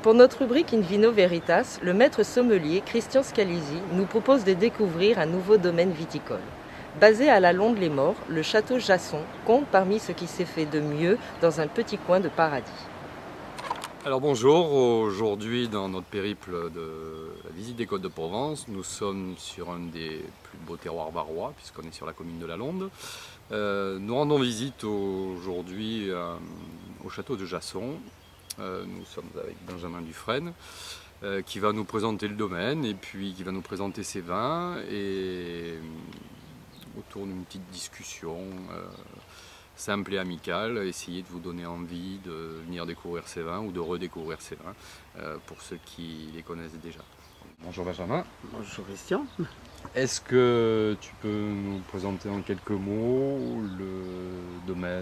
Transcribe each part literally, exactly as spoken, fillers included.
Pour notre rubrique In Vino Veritas, le maître sommelier Christian Scalisi nous propose de découvrir un nouveau domaine viticole. Basé à la Londe-les-Maures, le château Jasson compte parmi ce qui s'est fait de mieux dans un petit coin de paradis. Alors bonjour, aujourd'hui dans notre périple de la visite des Côtes de Provence, nous sommes sur un des plus beaux terroirs varois puisqu'on est sur la commune de la Londe. Euh, nous rendons visite aujourd'hui euh, au château de Jasson. Euh, nous sommes avec Benjamin Dufresne euh, qui va nous présenter le domaine et puis qui va nous présenter ses vins et autour d'une petite discussion euh, simple et amicale, essayer de vous donner envie de venir découvrir ces vins ou de redécouvrir ces vins euh, pour ceux qui les connaissent déjà. Bonjour Benjamin. Bonjour Christian. Est-ce que tu peux nous présenter en quelques mots le domaine,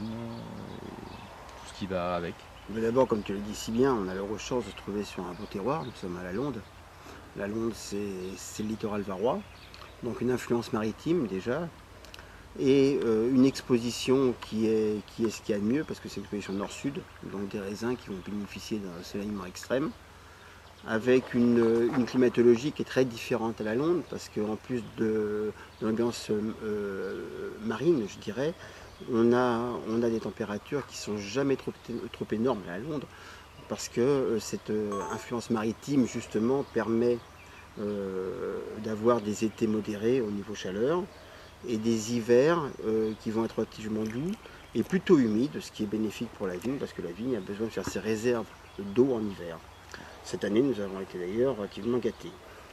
tout ce qui va avec? D'abord, comme tu le dis si bien, on a la chance de se trouver sur un beau terroir. Nous sommes à la Londe. La Londe, c'est le littoral varois, donc une influence maritime déjà, et euh, une exposition qui est, qui est ce qu'il y a de mieux, parce que c'est une exposition nord-sud, donc des raisins qui vont bénéficier d'un ensoleillement extrême, avec une, une climatologie qui est très différente à la Londe, parce qu'en plus de, de l'ambiance euh, marine, je dirais, On a, on a des températures qui ne sont jamais trop, trop énormes à Londres, parce que euh, cette euh, influence maritime justement permet euh, d'avoir des étés modérés au niveau chaleur et des hivers euh, qui vont être relativement doux et plutôt humides, ce qui est bénéfique pour la vigne, parce que la vigne a besoin de faire ses réserves d'eau en hiver. Cette année, nous avons été d'ailleurs relativement gâtés.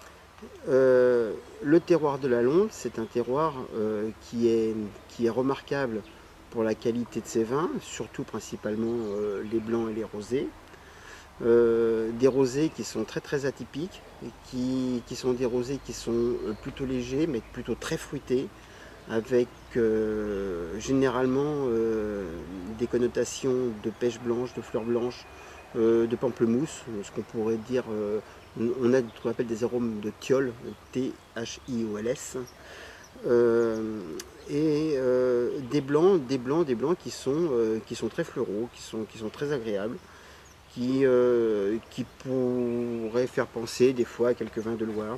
Euh, le terroir de la Londe, c'est un terroir euh, qui, est, qui est remarquable pour la qualité de ses vins, surtout principalement euh, les blancs et les rosés. Euh, des rosés qui sont très très atypiques, et qui, qui sont des rosés qui sont plutôt légers mais plutôt très fruités, avec euh, généralement euh, des connotations de pêche blanche, de fleurs blanches, euh, de pamplemousse, ce qu'on pourrait dire... Euh, On a ce qu'on appelle des arômes de thiol, T H I O L S, euh, et euh, des blancs, des blancs, des blancs qui sont, euh, qui sont très fleuraux, qui sont, qui sont très agréables, qui, euh, qui pourraient faire penser des fois à quelques vins de Loire.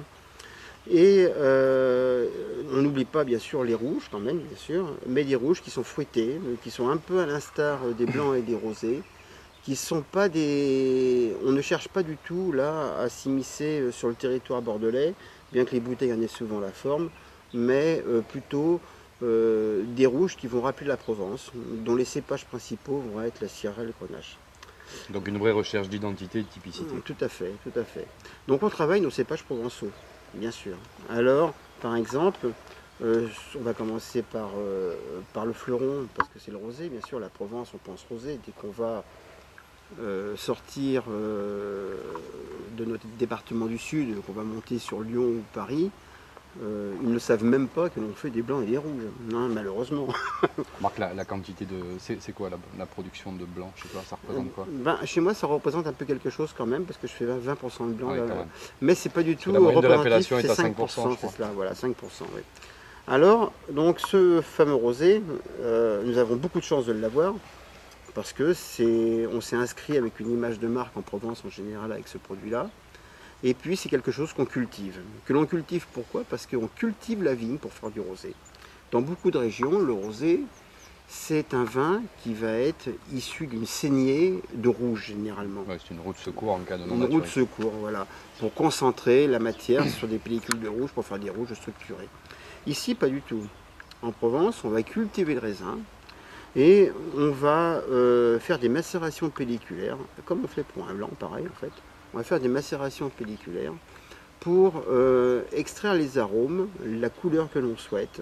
Et euh, on n'oublie pas bien sûr les rouges quand même, bien sûr, mais des rouges qui sont fruités, qui sont un peu à l'instar des blancs et des rosés, qui sont pas des... On ne cherche pas du tout là à s'immiscer sur le territoire bordelais, bien que les bouteilles en aient souvent la forme, mais euh, plutôt euh, des rouges qui vont rappeler la Provence, dont les cépages principaux vont être la Syrah et le Grenache. Donc une vraie recherche d'identité et de typicité. Tout à fait, tout à fait. Donc on travaille nos cépages provençaux, bien sûr. Alors, par exemple, euh, on va commencer par, euh, par le fleuron, parce que c'est le rosé, bien sûr, la Provence, on pense rosé, dès qu'on va Euh, sortir euh, de notre département du Sud, qu'on va monter sur Lyon ou Paris, euh, ils ne savent même pas que l'on fait des blancs et des rouges, non, malheureusement. Marc, la, la quantité de... C'est quoi la, la production de blanc chez toi? Ça représente quoi? Ben, chez moi, ça représente un peu quelque chose quand même, parce que je fais vingt pour cent de blanc. Ah oui, là, mais c'est pas du tout la moyenne de représentatif, l'appellation est à cinq pour cent, cinq pour cent, c'est cela, voilà, cinq pour cent, oui. Alors, donc ce fameux rosé, euh, nous avons beaucoup de chance de l'avoir, parce que c'est, on s'est inscrit avec une image de marque en Provence en général avec ce produit-là. Et puis c'est quelque chose qu'on cultive. Que l'on cultive pourquoi? Parce qu'on cultive la vigne pour faire du rosé. Dans beaucoup de régions, le rosé, c'est un vin qui va être issu d'une saignée de rouge généralement. Ouais, c'est une roue de secours en cas de non Une roue de secours, voilà. Pour concentrer la matière sur des pellicules de rouge pour faire des rouges structurés. Ici, pas du tout. En Provence, on va cultiver le raisin. Et on va euh, faire des macérations pelliculaires, comme on fait pour un blanc, pareil en fait. On va faire des macérations pelliculaires pour euh, extraire les arômes, la couleur que l'on souhaite.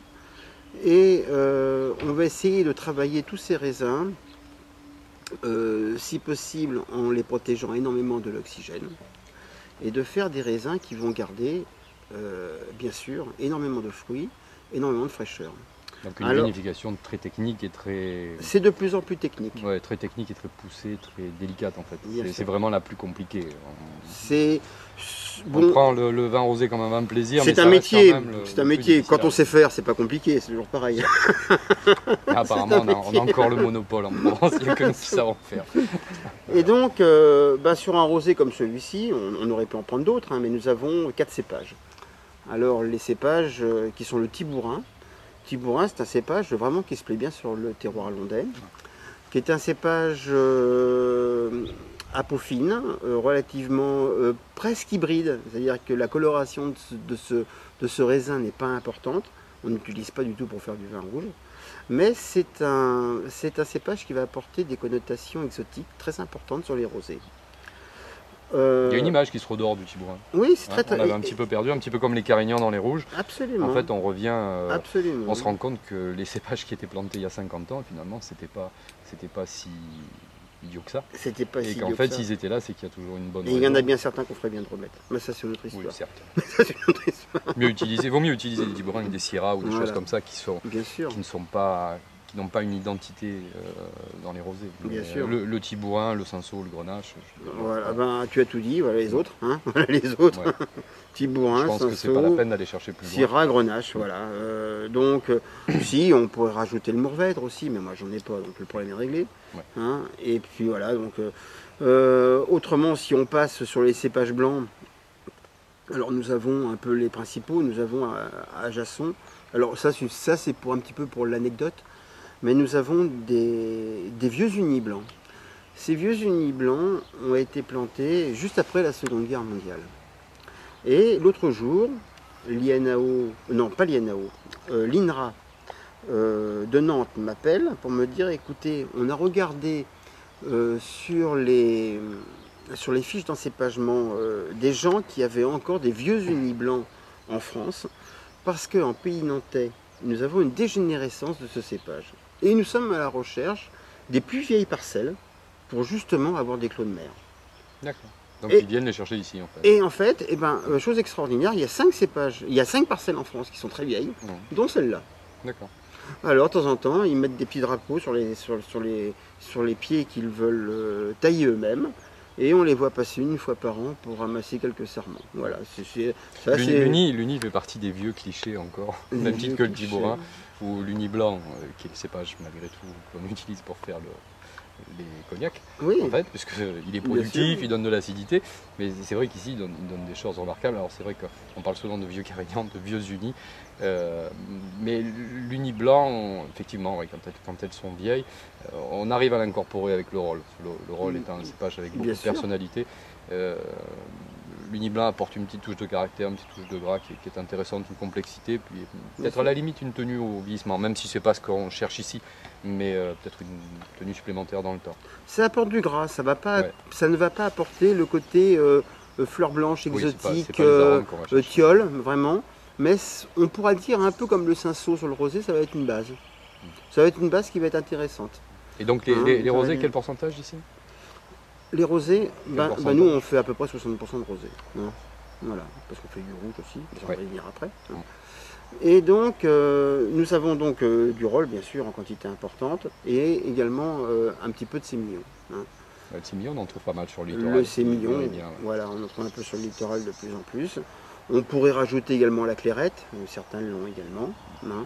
Et euh, on va essayer de travailler tous ces raisins, euh, si possible en les protégeant énormément de l'oxygène, et de faire des raisins qui vont garder, euh, bien sûr, énormément de fruits, énormément de fraîcheur. Donc une Alors, vinification très technique et très... C'est de plus en plus technique. Ouais, très technique et très poussée, très délicate en fait. Bien C'est sûr. vraiment la plus compliquée. C'est On, bon, on prend le, le vin rosé comme un vin de plaisir, mais c'est ça un reste métier. quand même le- C'est un le plus métier. difficile Quand à on sait faire, c'est pas compliqué. C'est toujours pareil. Ah, apparemment, on a, on a encore le monopole en Provence, il n'y a que nous qui savons faire. Et donc, euh, bah, sur un rosé comme celui-ci, on, on aurait pu en prendre d'autres, hein, mais nous avons quatre cépages. Alors, les cépages euh, qui sont le Tibourin. Tibourin, c'est un cépage vraiment qui se plaît bien sur le terroir landais, qui est un cépage euh, à peau fine, euh, relativement euh, presque hybride, c'est-à-dire que la coloration de ce, de ce, de ce raisin n'est pas importante. On n'utilise pas du tout pour faire du vin rouge. Mais c'est un, c'est un cépage qui va apporter des connotations exotiques très importantes sur les rosés. Euh, Il y a une image qui se redore du Tibourin. Oui, c'est Hein, très on l'avait un petit peu perdu, un petit peu comme les Carignans dans les rouges. Absolument. En fait, on revient, euh, Absolument. on se rend compte que les cépages qui étaient plantés il y a cinquante ans, finalement, c'était pas, c'était pas si idiot que ça. C'était pas Et si qu'en idiot fait, que ça. s'ils étaient là, c'est qu'il y a toujours une bonne Et il y en a raison. bien certains qu'on ferait bien de remettre. Mais ça, c'est une autre Oui, histoire. certes. Ça, c'est une autre histoire. Mieux utiliser, vaut mieux utiliser des Tibourins que des Syrah ou des Voilà. choses comme ça qui sont, Bien sûr. qui ne sont pas, qui n'ont pas une identité euh, dans les rosés. Bien Mais, sûr. euh, Le, le Tibourin, le Cinsault, le Grenache. je- Voilà, ben, tu as tout dit, voilà les autres. Hein. Voilà les autres. Ouais. Tibourin, Je pense que c'est pas la Cinsault, peine d'aller chercher plus loin. Syrah, Grenache, voilà. Euh, donc, euh, si, on pourrait rajouter le Mourvèdre aussi, mais moi j'en ai pas, donc le problème est réglé. Ouais. Hein. Et puis voilà, donc, euh, euh, autrement, si on passe sur les cépages blancs, alors nous avons un peu les principaux, nous avons à, à Jasson. Alors ça, c'est- ça c'est pour un petit peu pour l'anecdote, mais nous avons des, des vieux unis blancs. Ces vieux unis blancs ont été plantés juste après la Seconde Guerre mondiale. Et l'autre jour, l'I N A O, non pas l'I N A O, euh, l'I N R A euh, de Nantes m'appelle pour me dire, écoutez, on a regardé euh, sur, les, sur les fiches d'encépagement euh, des gens qui avaient encore des vieux unis blancs en France, parce qu'en pays nantais, nous avons une dégénérescence de ce cépage. Et nous sommes à la recherche des plus vieilles parcelles pour justement avoir des clos de mer. D'accord. Donc Et- ils viennent les chercher ici en fait. Et en fait, eh ben, euh, chose extraordinaire, il y a cinq cépages, il y a cinq parcelles en France qui sont très vieilles, Mmh. dont celle-là. D'accord. Alors, de temps en temps, ils mettent des petits drapeaux sur les, sur, sur les, sur les pieds qu'ils veulent euh, tailler eux-mêmes. Et on les voit passer une fois par an pour ramasser quelques sarments. Voilà, c'est, c'est- ça L'uni, c'est... l'uni- l'uni fait partie des vieux clichés encore, au Les même vieux titre que le clichés. Tibourin, ou l'uni blanc, euh, qui est le cépage malgré tout qu'on utilise pour faire le- les cognacs, Oui, en fait, puisqu'il est Bien productif, sûr. il donne de l'acidité, mais c'est vrai qu'ici il donne, il donne des choses remarquables. Alors c'est vrai qu'on parle souvent de vieux Carignans, de vieux unis, euh, mais l'uni blanc, on- effectivement, ouais, quand, elles, quand elles sont vieilles, euh, on arrive à l'incorporer avec le rôle. Le, le rôle étant un cépage avec beaucoup Bien de sûr. personnalité. Euh, L'uni blanc apporte une petite touche de caractère, une petite touche de gras qui, est- qui est intéressante, une complexité, puis peut-être à la limite une tenue au vieillissement, même si c'est pas ce qu'on cherche ici, mais euh, peut-être une tenue supplémentaire dans le temps. ça apporte du gras, ça, va pas, Ouais. ça ne va pas apporter le côté euh, euh, fleur blanche Oui, c'est pas- exotique, c'est pas les euh, arômes qu'on va euh, chercher. tiole, vraiment. Mais c- on pourra dire un peu comme le cinsault sur le rosé, ça va être une base. Ça va être une base qui va être intéressante. Et donc les, Hein, les- les ça va rosés, bien. quel pourcentage ici? Les rosés, ben, pourcentage ben nous on fait à peu près soixante pour cent de rosé. hein. Voilà, parce qu'on fait du rouge aussi, mais ça, on Ouais. va y venir après. hein. Mm. Et donc, euh, nous avons donc euh, du rôle, bien sûr, en quantité importante, et également euh, un petit peu de sémillon. hein. Le sémillon, on en trouve pas mal sur le littoral. Le sémillon, On est bien, ouais. voilà, on en trouve un peu sur le littoral de plus en plus. On pourrait rajouter également la clairette, euh, certains l'ont également. hein.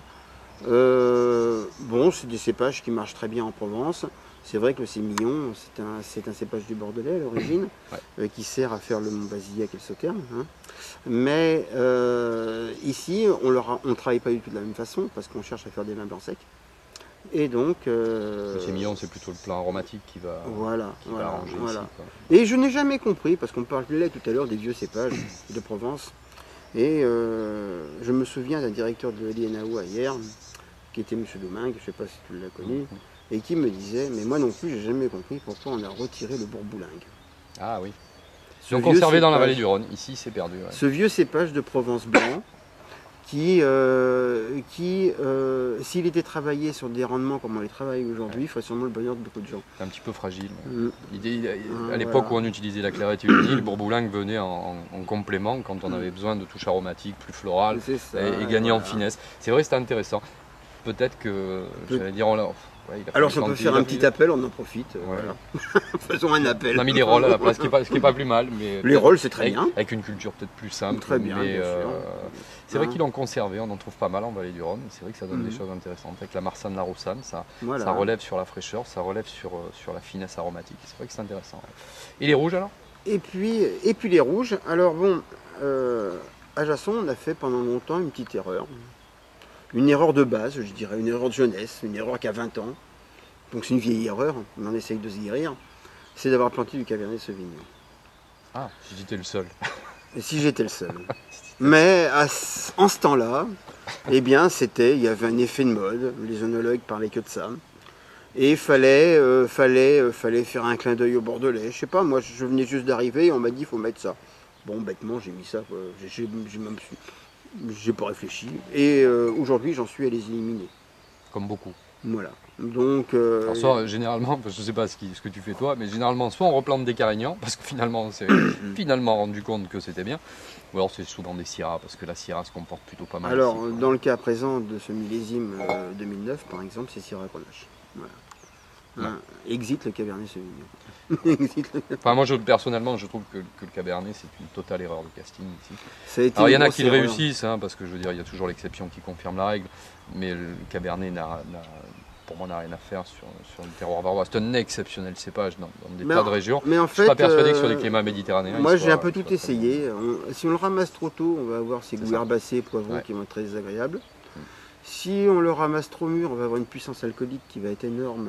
Euh, bon, c'est des cépages qui marchent très bien en Provence. C'est vrai que le sémillon, c'est un, c'est un cépage du Bordelais à l'origine, Ouais. euh, qui sert à faire le Montbazillac et le Sauterne. hein. Mais euh, ici, on ne travaille pas du tout de la même façon, parce qu'on cherche à faire des vins blancs secs. Et donc... euh, Le sémillon, c'est plutôt le plan aromatique qui va, Voilà, qui va voilà, arranger voilà. ici, quoi. Et je n'ai jamais compris, parce qu'on parlait tout à l'heure des vieux cépages de Provence, et euh, je me souviens d'un directeur de l'I N A O hier, qui était M. Domingue, je ne sais pas si tu l'as connu, et qui me disait, mais moi non plus, j'ai jamais compris pourquoi on a retiré le bourboulingue. Ah oui. Ce Ils ont vieux conservé dans la cépage- vallée du Rhône. Ici, c'est perdu. ouais. Ce vieux cépage de Provence blanc, qui, euh, qui euh, s'il était travaillé sur des rendements comme on les travaille aujourd'hui, ferait sûrement le bonheur de beaucoup de gens. C'est un petit peu fragile. Mm. Il- il- Ah, à l'époque voilà. où on utilisait la clairette et l'uni, le bourboulingue venait en, en- en complément quand on avait besoin de touches aromatiques plus florales C'est ça, et, et gagner en voilà. finesse. C'est vrai, c'était intéressant. peut-être que, Peut j'allais dire, on l'a... Ouais, il a Alors fallu si on peut quand faire il a un petit pris- appel, on en profite. euh, Ouais. Voilà. Faisons un appel. On a mis les rôles à la place, ce qui n'est pas, ce qui est pas plus mal. Mais Les rôles, c'est très avec, bien. avec une culture peut-être plus simple. Très bien, mais, bien sûr. euh, c'est vrai Hein. qu'ils l'ont conservé, on en trouve pas mal en Vallée du Rhône. C'est vrai que ça donne Mhm. des choses intéressantes. Avec la Marsanne, la Roussanne, ça, Voilà. ça relève sur la fraîcheur, ça relève sur, euh, sur la finesse aromatique. C'est vrai que c'est intéressant. Ouais. Et les rouges alors? Et puis, et puis les rouges. Alors bon, euh, à Jasson, on a fait pendant longtemps une petite erreur. Une erreur de base, je dirais, une erreur de jeunesse, une erreur qui a vingt ans. Donc c'est une vieille erreur, on en essaye de se guérir. C'est d'avoir planté du Cabernet Sauvignon. Ah, j'ai dit t'es le seul. Et si j'étais le seul. Mais à ce- en ce temps-là, eh bien, c'était, il y avait un effet de mode. Les œnologues parlaient que de ça. Et il fallait, euh, fallait, euh, fallait faire un clin d'œil au Bordelais. Je sais pas, moi, je venais juste d'arriver et on m'a dit, il faut mettre ça. Bon, bêtement, j'ai mis ça. quoi. J'ai, j'ai, j'ai même, j'ai pas réfléchi. Et euh, aujourd'hui, j'en suis à les éliminer. Comme beaucoup. Voilà. Donc, euh, Alors soit, généralement, je ne sais pas ce, qui- ce que tu fais toi, mais généralement, soit on replante des Carignans, parce que finalement, on s'est finalement rendu compte que c'était bien, ou alors c'est souvent des Syrah, parce que la Syrah se comporte plutôt pas mal. alors, ici, quoi. dans le cas présent de ce millésime euh, deux mille neuf, par exemple, c'est Syrah Grenache. Voilà. Hein, exit le Cabernet Sauvignon. Exit le- Enfin, moi, je, personnellement, je trouve que, que le Cabernet, c'est une totale erreur de casting ici. Ça a été Alors, il y une en a grosse qui le erreur. réussissent, hein, parce que je veux dire, il y a toujours l'exception qui confirme la règle, mais le Cabernet, n'a, n'a- pour moi, n'a rien à faire sur, sur le terroir varois. C'est un exceptionnel cépage dans, dans des Mais tas en- de régions. Mais en Je suis fait, pas persuadé que sur euh, les climats méditerranéens. moi il j'ai soit- un peu il tout soit très bon. essayé. On- si on le ramasse trop tôt, on va avoir ces C'est goûts ça. herbacés, poivrons Ouais. qui vont être très désagréables. Si on le ramasse trop mûr, on va avoir une puissance alcoolique qui va être énorme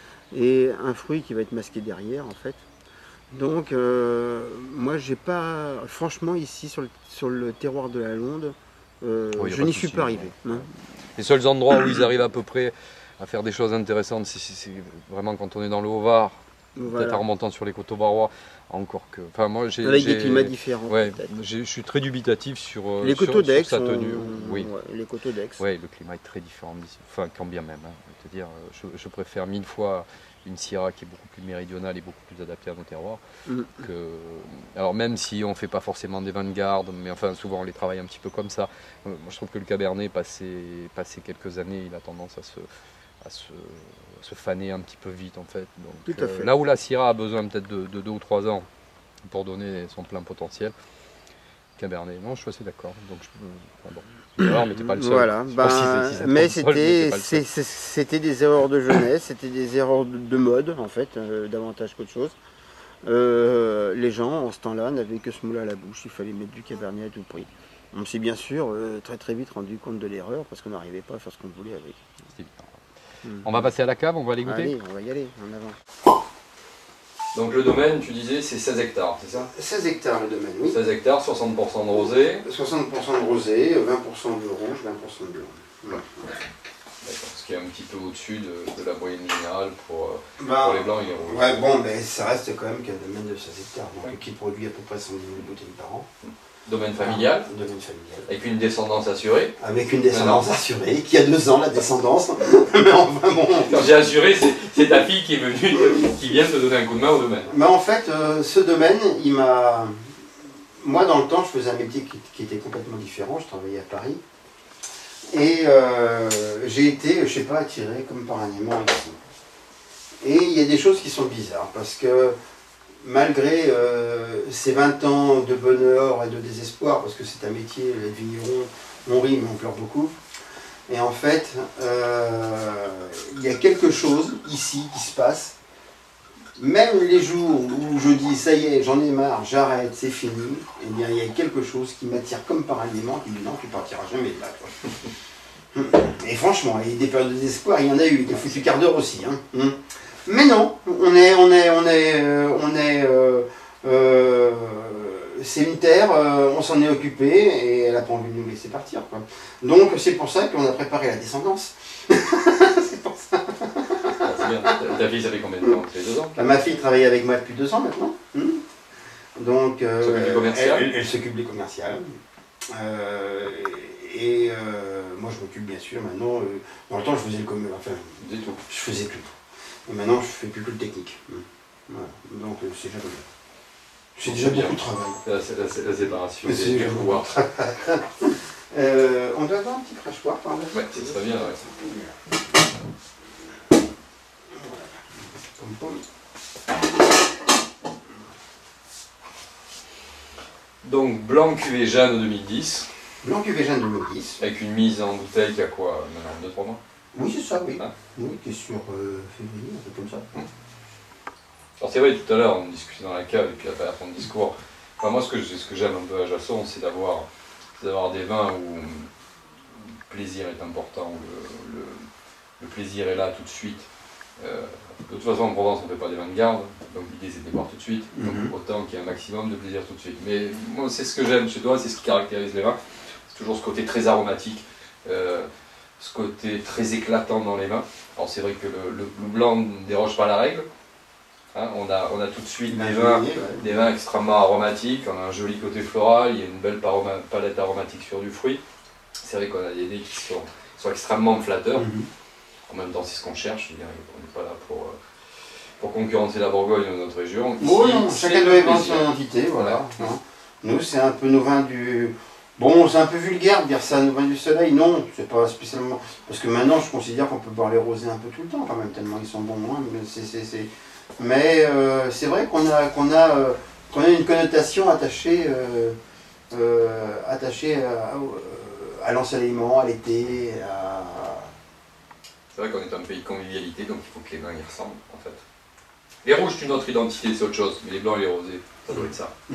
et un fruit qui va être masqué derrière en fait. Donc euh, moi j'ai pas, franchement ici sur le, sur le terroir de la Londe, euh, Oui, y a je pas n'y de suis souci, pas hein. arrivé. hein. Les seuls endroits où ils arrivent à peu près à faire des choses intéressantes, c'est, c'est- c'est vraiment quand on est dans le Haut-Var, peut-être Voilà. en remontant sur les coteaux varois, encore que. Enfin, moi, j'ai. Avec j'ai- des climats différents. Ouais, peut-être. j'ai- je suis très dubitatif sur, euh, Les sur- coteaux sur d'Aix, sa sont- tenue. Oui. ouais, les coteaux d'Aix. Ouais, le climat est très différent d'ici. Enfin, quand bien même. hein. Je veux te dire, euh, je, je préfère mille fois une Syrah qui est beaucoup plus méridionale et beaucoup plus adaptée à nos terroirs. Mm. Que... Alors même si on ne fait pas forcément des vins de garde, mais enfin souvent on les travaille un petit peu comme ça. Euh, Moi je trouve que le Cabernet, passé, passé quelques années, il a tendance à se, à se, se faner un petit peu vite en fait. Donc, Tout à fait. là où la Syrah a besoin peut-être de, de deux ou trois ans pour donner son plein potentiel, Cabernet, non je suis assez d'accord. Donc, je, enfin, bon. Erreur, mais t'es pas le seul. Voilà, Je sais pas si ben, c'est- si ça mais te console, mais c'était t'es pas le seul. c'est- c'est- c'était des erreurs de jeunesse, c'était des erreurs de, de mode en fait, euh, davantage qu'autre chose. Euh, les gens en ce temps-là n'avaient que ce moule à la bouche, il fallait mettre du Cabernet à tout prix. On s'est bien sûr euh, très très vite rendu compte de l'erreur parce qu'on n'arrivait pas à faire ce qu'on voulait avec. C'est évident. Mm. On va passer à la cave, on va aller goûter. Allez, on va y aller, en avant. Donc le domaine, tu disais, c'est seize hectares, c'est ça? seize hectares le domaine, oui. seize hectares, soixante pour cent de rosé. soixante pour cent de rosé, vingt pour cent de rouge, vingt pour cent de blanc. Voilà. D'accord, ce qui est un petit peu au-dessus de, de la moyenne générale pour, euh, Bah, pour les blancs et les rouges. ouais, bon, mais ça reste quand même qu'un domaine de seize hectares, donc, qui produit à peu près cent dix mille bouteilles par an. Domaine familial, Un domaine familial. avec une descendance assurée. Avec une descendance assurée, qui a deux ans la descendance. Mais enfin bon. Quand j'ai assuré, c'est, c'est ta fille qui est venue, qui vient te donner un coup de main au domaine. Mais en fait, euh, ce domaine, il m'a. Moi, dans le temps, je faisais un métier qui, qui était complètement différent. Je travaillais à Paris. Et euh, j'ai été, je sais pas, attiré comme par un aimant ici. Et il y a des choses qui sont bizarres, parce que malgré euh, ces vingt ans de bonheur et de désespoir, parce que c'est un métier, les vignerons, on rit mais on pleure beaucoup, et en fait, euh, il y a quelque chose ici qui se passe, même les jours où je dis ça y est, j'en ai marre, j'arrête, c'est fini, eh bien il y a quelque chose qui m'attire comme par un aimant, qui me dit non, tu partiras jamais de là, toi. Et franchement, il y a des périodes de désespoir, il y en a eu, des foutus quarts d'heure aussi. Hein. Mais non, on est, on est, on est, euh, on est, euh, euh, c'est une terre, euh, on s'en est occupé et elle n'a pas envie de nous laisser partir, quoi. Donc c'est pour ça qu'on a préparé la descendance. C'est pour ça. Ah, c'est bien. Ta, ta fille, ça fait combien de temps? Ça fait deux ans? Bah, ma fille travaille avec moi depuis deux ans maintenant. Hum. Donc euh, S'occupe du commercial. elle, elle- elle s'occupe des commerciales. Euh, et euh, moi je m'occupe bien sûr maintenant. Euh, dans le temps je faisais le commerce, enfin Dis tout. je faisais tout. Et maintenant je fais plus que le technique. Hum. Voilà. Donc euh, c'est déjà bien. C'est déjà bien. beaucoup de travail. La, la, la séparation Mais des, c'est des déjà pouvoirs. Euh, on doit avoir un petit crachoir par là. Ouais, c'est très bien. Ouais. Comme pomme. Donc blanc cuvée Jeanne deux mille dix. Blanc cuvée Jeanne deux mille dix. Avec une mise en bouteille qui a quoi maintenant deux trois mois. Oui, c'est ça, oui. Hein Oui, qui est sur euh, février, un peu comme ça. Hum. Alors c'est vrai, tout à l'heure on discutait dans la cave et puis après à ton discours. Enfin, moi ce que, ce que j'aime un peu à Jasson, c'est d'avoir d'avoir des vins où le plaisir est important, où le, le, le plaisir est là tout de suite. Euh, de toute façon en Provence on ne fait pas des vins de garde, donc l'idée c'est de les boire tout de suite, donc Mm-hmm. autant qu'il y ait un maximum de plaisir tout de suite. Mais moi c'est ce que j'aime chez toi, c'est ce qui caractérise les vins, c'est toujours ce côté très aromatique, euh, ce côté très éclatant dans les vins. Alors c'est vrai que le, le, le blanc ne déroge pas à la règle, hein, on, a, on a tout de suite des vins, des vins extrêmement aromatiques, on a un joli côté floral, il y a une belle paroma, palette aromatique sur du fruit. C'est vrai qu'on a des nez qui sont, sont extrêmement flatteurs. Mm-hmm. En même temps, c'est ce qu'on cherche. Je veux dire, on n'est pas là pour, euh, pour concurrencer la Bourgogne ou notre région. Ici, Bon, non, chacun doit y vendre plaisir. son identité, voilà. Ouais. Hein. Nous, c'est un peu nos vins du... Bon, c'est un peu vulgaire de dire ça, nos vins du soleil. Non, c'est pas spécialement... Parce que maintenant, je considère qu'on peut boire les rosés un peu tout le temps, quand même, tellement ils sont bons. Hein. Mais c'est, c'est, c'est... Mais euh, c'est vrai qu'on a, qu'on a, euh, qu'on a une connotation attachée, euh, euh, attachée à, à l'ensoleillement, à l'été, à... C'est vrai qu'on est un pays de convivialité, donc il faut que les vins y ressemblent, en fait. Les rouges, c'est une autre identité, c'est autre chose. Mais les blancs et les rosés, ça doit être ça. Mm.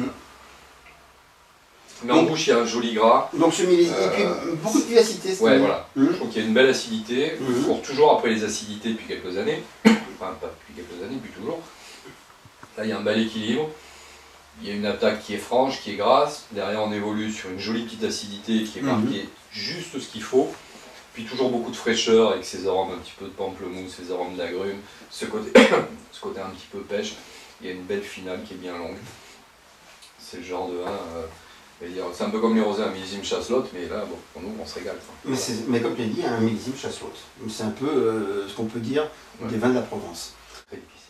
Mais en bouche, il y a un joli gras. Donc ce millésime, Euh, et puis beaucoup de vivacité. cette Ouais, année. voilà. Mm. Je trouve qu'il y a une belle acidité. Mhm. On court toujours après les acidités depuis quelques années. Enfin, pas depuis quelques années, depuis toujours. Là, il y a un bel équilibre. Il y a une attaque qui est franche, qui est grasse. Derrière, on évolue sur une jolie petite acidité qui est Mhm. marquée juste ce qu'il faut. Puis toujours beaucoup de fraîcheur avec ces arômes un petit peu de pamplemousse, ces arômes d'agrumes. Ce côté, ce côté un petit peu pêche. Il y a une belle finale qui est bien longue. C'est le genre de vin... Euh, c'est un peu comme les rosés, un millésime chasselotte, mais là, bon, pour nous, on se régale. Mais, c'est- mais comme tu as dit, un millésime chasselotte. C'est un peu euh, ce qu'on peut dire Ouais. des vins de la Provence. Très difficile.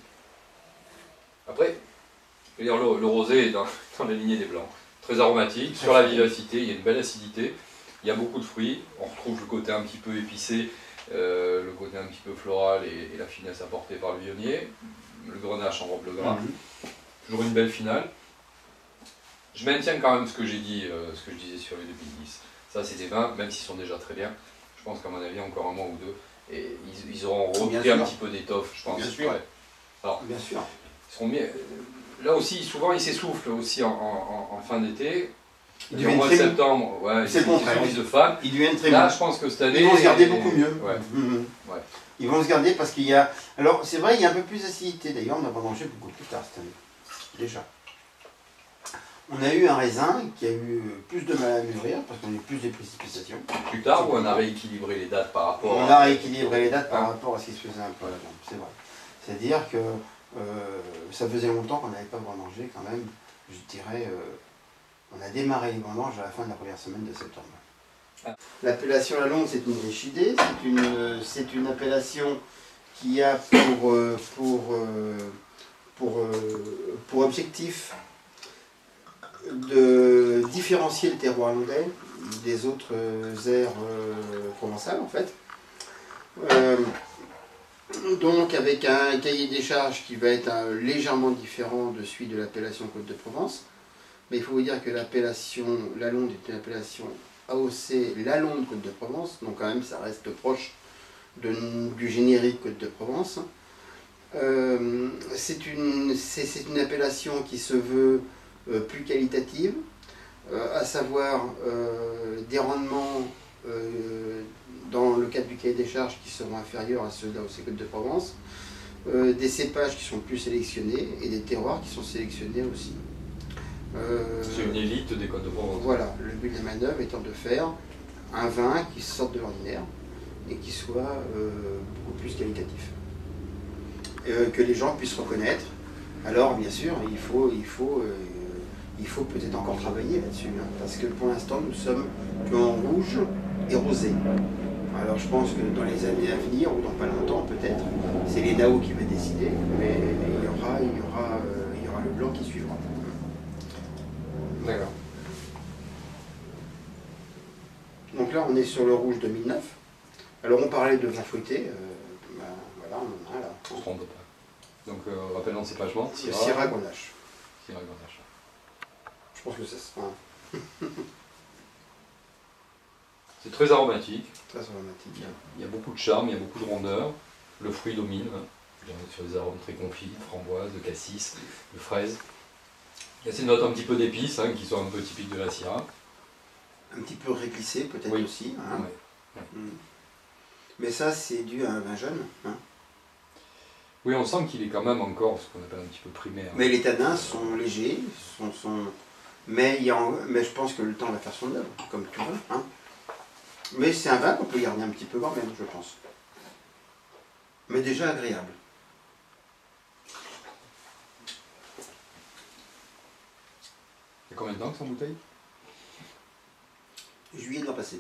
Après, je veux dire, le, le rosé est dans, dans la lignée des blancs. Très aromatique, sur la vivacité, il y a une belle acidité, il y a beaucoup de fruits, on retrouve le côté un petit peu épicé, euh, le côté un petit peu floral et, et la finesse apportée par le vionnier, le grenache en robe le gras, Mhm. toujours une belle finale. Je maintiens quand même ce que j'ai dit, euh, ce que je disais sur les deux mille dix. Ça, c'est des vins, même s'ils sont déjà très bien, je pense qu'à mon avis, encore un mois ou deux, et ils, ils auront Bien repris un sûr. petit peu d'étoffe, je pense. Bien sûr. Ouais. Alors, Bien sûr. ils seront bien. Là aussi, souvent, ils s'essoufflent aussi en, en- en fin d'été. Ils Et au deviennent mois de très mou. septembre, ouais, C'est ils le contraire. s'essoufflent de fan. Ils deviennent très Là, bons. je pense que cette année. Ils vont se garder beaucoup mieux. Ouais. Mhm. Ouais. Ils vont se garder parce qu'il y a... Alors, c'est vrai, il y a un peu plus d'acidité. D'ailleurs, on a mangé beaucoup plus tard cette année. Déjà. On a eu un raisin qui a eu plus de mal à mûrir parce qu'on a eu plus de précipitations. Plus tard, où on a rééquilibré les dates par rapport On à- a rééquilibré les dates par Ah. rapport à ce qui se faisait un peu avant, c'est vrai. C'est-à-dire que euh, ça faisait longtemps qu'on n'avait pas mangé quand même, je dirais, euh, on a démarré les vendanges à la fin de la première semaine de septembre. Ah. L'appellation La Longue, c'est une richidée, c'est une, c'est une appellation qui a pour, euh, pour, euh, pour, euh, pour objectif de différencier le terroir landais des autres euh, aires euh, provençales en fait. Euh, donc avec un cahier des charges qui va être euh, légèrement différent de celui de l'appellation Côte de Provence. Mais il faut vous dire que l'appellation Lalonde est une appellation A O C Lalonde Côte de Provence, donc quand même ça reste proche de, du générique Côte de Provence. Euh, c'est une, c'est, c'est une appellation qui se veut euh, plus qualitative, euh, à savoir euh, des rendements euh, dans le cadre du cahier des charges qui seront inférieurs à ceux d'A O C Côte de Provence, euh, des cépages qui sont plus sélectionnés et des terroirs qui sont sélectionnés aussi. Euh, C'est une élite des Côtes de Provence. Voilà, le but de la manœuvre étant de faire un vin qui sorte de l'ordinaire et qui soit euh, beaucoup plus qualitatif. Euh, que les gens puissent reconnaître. Alors bien sûr, il faut, il faut, euh, il faut peut-être encore travailler là-dessus, hein, parce que pour l'instant nous sommes qu'en rouge et rosé. Alors je pense que dans les années à venir, ou dans pas longtemps peut-être, c'est les D A O qui va décider, mais il y aura, il y aura, euh, il y aura le blanc qui suivra. D'accord. là, on est sur le rouge deux mille neuf. Alors, on parlait de vin fruité. Euh, ben, voilà, on en a là. On se trompe pas. Donc, euh, rappelons le cépagement. Syrah, Syrah Grenache. Syrah Grenache. Je pense que ça se fait. C'est très aromatique. Très aromatique. Il y, a, il y a beaucoup de charme, il y a beaucoup de rondeur. Le fruit domine. On est sur des arômes très confits, de framboise, de cassis, de fraises. Il y a ces notes un petit peu d'épices hein, qui sont un peu typiques de la Syrah. Un petit peu réglissé peut-être oui. aussi. Hein. Ouais. Ouais. Mm. Mais ça, c'est dû à un vin jeune. Hein. Oui, on sent qu'il est quand même encore ce qu'on appelle un petit peu primaire. Mais les tanins sont légers, sont, sont... Mais, il y a en... Mais je pense que le temps va faire son œuvre, comme tout vin. Hein. Mais c'est un vin qu'on peut garder un petit peu quand même, je pense. Mais déjà agréable. Il y a combien de temps que c'est en bouteille? Juillet de l'an passé.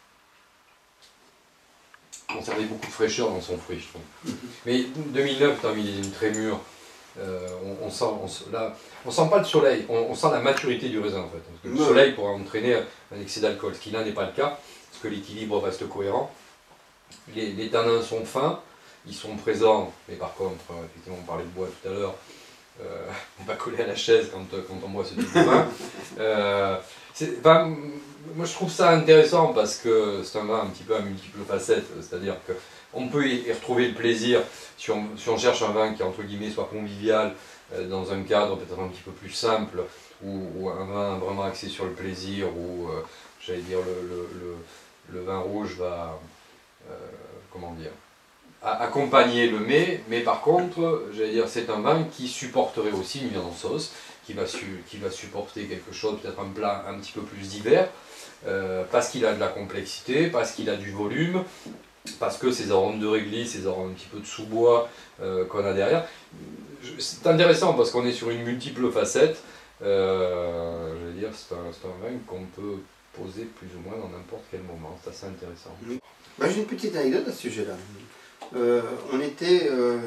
Conserver beaucoup de fraîcheur dans son fruit, je trouve. Mais deux mille neuf, tu as mis une trémure. Euh, on, on, sent, on, là, on sent pas le soleil, on, on sent la maturité du raisin en fait. Parce que le soleil pourrait entraîner un excès d'alcool, ce qui là n'est pas le cas, parce que l'équilibre reste cohérent. Les, les tanins sont fins, ils sont présents, mais par contre, effectivement, on parlait de bois tout à l'heure, euh, on n'est pas collé à la chaise quand, quand on boit ce type de vin. Euh, enfin, moi je trouve ça intéressant parce que c'est un vin un petit peu à multiples facettes, c'est-à-dire qu'on peut y retrouver le plaisir si on, si on cherche un vin qui entre guillemets soit convivial, euh, dans un cadre peut-être un petit peu plus simple, ou, ou un vin vraiment axé sur le plaisir, ou euh, j'allais dire le, le, le, le vin rouge va, euh, comment dire, accompagner le mets, mais par contre, j'allais dire, c'est un vin qui supporterait aussi une viande en sauce, qui va, su, qui va supporter quelque chose, peut-être un plat un petit peu plus divers, euh, parce qu'il a de la complexité, parce qu'il a du volume, parce que ces arômes de réglisse, ces arômes un petit peu de sous-bois euh, qu'on a derrière. C'est intéressant parce qu'on est sur une multiple facette. Euh, je veux dire, c'est un, c'est un vin qu'on peut poser plus ou moins dans n'importe quel moment. C'est assez intéressant. Bah, j'ai une petite anecdote à ce sujet-là. Euh, on était, euh,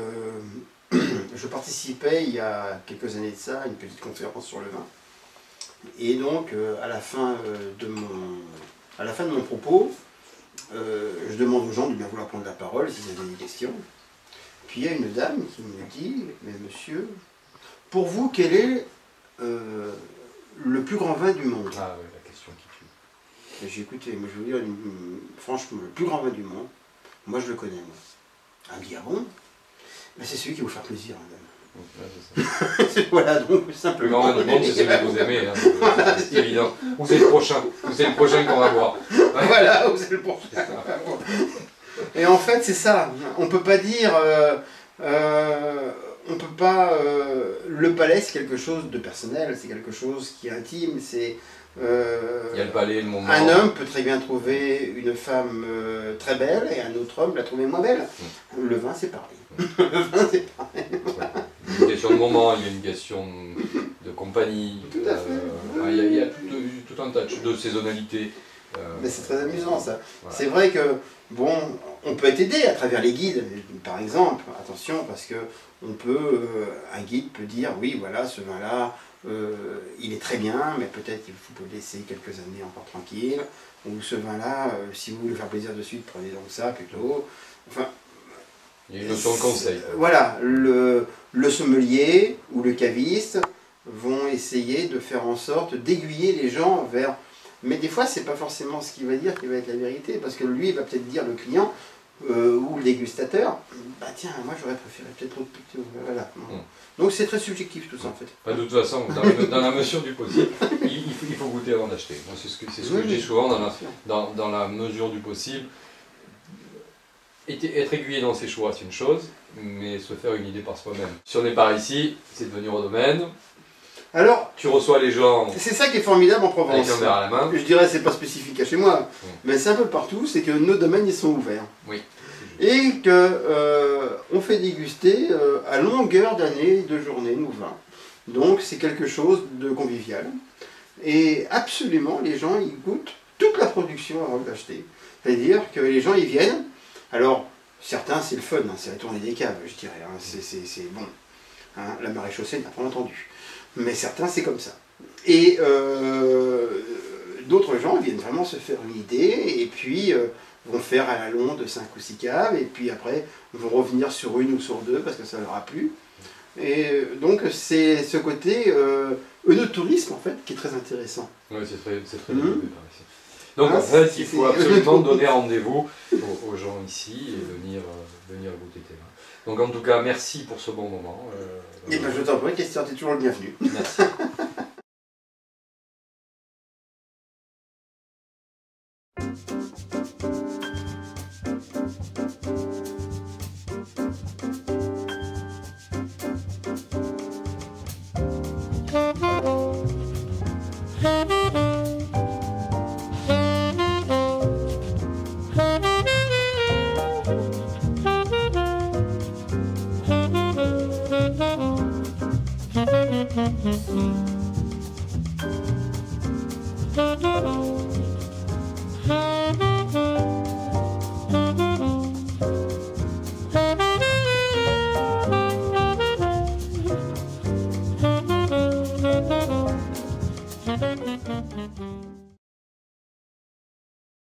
je participais il y a quelques années de ça à une petite conférence sur le vin. Et donc, euh, à la fin euh, de mon, à la fin de mon propos, euh, je demande aux gens de bien vouloir prendre la parole s'ils avaient des questions. Puis il y a une dame qui me dit, mais monsieur, pour vous, quel est euh, le plus grand vin du monde? Ah oui, la question qui tue. Et j'ai écouté, moi je veux dire, franchement, le plus grand vin du monde, moi je le connais. Moi. Elle me dit, ah bon? Ben, c'est celui qui vous fait plaisir, madame. Ouais, voilà, donc simplement. Le grand vin du monde, c'est celui que vous aimez, hein, voilà, c'est évident. Ou c'est le prochain, ou c'est le prochain qu'on va voir. Ouais. Voilà, ou c'est le prochain. Et en fait, c'est ça. On peut pas dire. Euh, euh, on peut pas. Euh, le palais, c'est quelque chose de personnel, c'est quelque chose qui est intime, c'est. Euh, Il y a le palais, le moment. Un homme peut très bien trouver une femme euh, très belle et un autre homme la trouver moins belle. Mmh. Le vin, c'est pareil. Mmh. Le vin, c'est pareil. Ouais. Il y a une question de moment, il y a une question de compagnie. Tout à fait. Euh, ouais, il y a, il y a tout, tout un tas de saisonnalité. Euh, Mais c'est très amusant ça. Voilà. C'est vrai que, bon, on peut être aidé à travers les guides, par exemple. Attention, parce que on peut, euh, un guide peut dire, oui, voilà, ce vin-là, euh, il est très bien, mais peut-être qu'il faut le laisser quelques années encore tranquille. Ou ce vin-là, euh, si vous voulez faire plaisir de suite, prenez donc ça plutôt. Enfin, il y a une notion de conseil. Euh, voilà, le, le sommelier ou le caviste vont essayer de faire en sorte d'aiguiller les gens vers... Mais des fois, c'est pas forcément ce qu'il va dire qui va être la vérité, parce que lui, il va peut-être dire, le client, euh, ou le dégustateur, bah tiens, moi j'aurais préféré peut-être autre plutôt. Voilà. Mm. Donc c'est très subjectif tout ça en fait. Enfin, de toute façon, dans, la, dans la mesure du possible, il, il, faut, il faut goûter avant d'acheter. Moi, c'est ce que, c'est ce que oui, je dis souvent, dans la, dans, dans la mesure du possible. Être aiguillé dans ses choix, c'est une chose, mais se faire une idée par soi-même. Si on n'est pas ici, c'est de venir au domaine. Alors, tu reçois les gens. C'est ça qui est formidable en Provence. Avec un verre à la main. Je dirais c'est pas spécifique à chez moi, oui. mais c'est un peu partout, c'est que nos domaines ils sont ouverts. Oui. Et que euh, on fait déguster euh, à longueur d'année, de journée, nos vins. Donc c'est quelque chose de convivial. Et absolument, les gens ils goûtent toute la production avant de l'acheter. C'est-à-dire que les gens ils viennent. Alors certains c'est le fun, hein, c'est la tournée des caves, je dirais. Hein, c'est bon. Hein, la maréchaussée n'a pas entendu. Mais certains, c'est comme ça. Et euh, d'autres gens viennent vraiment se faire une idée et puis euh, vont faire à la londe cinq ou six caves et puis après vont revenir sur une ou sur deux parce que ça leur a plu. Et donc c'est ce côté euh, œnotourisme en fait qui est très intéressant. Oui, c'est très, c'est très Mmh. développé par ici. Donc Ah, en fait, il c'est- faut c'est- absolument donner rendez-vous aux, aux gens ici et venir, euh, venir goûter tes vins. Donc en tout cas, merci pour ce bon moment. Euh, Et ben je t'en prie, Christian, tu es toujours le bienvenu. Merci. Thank you.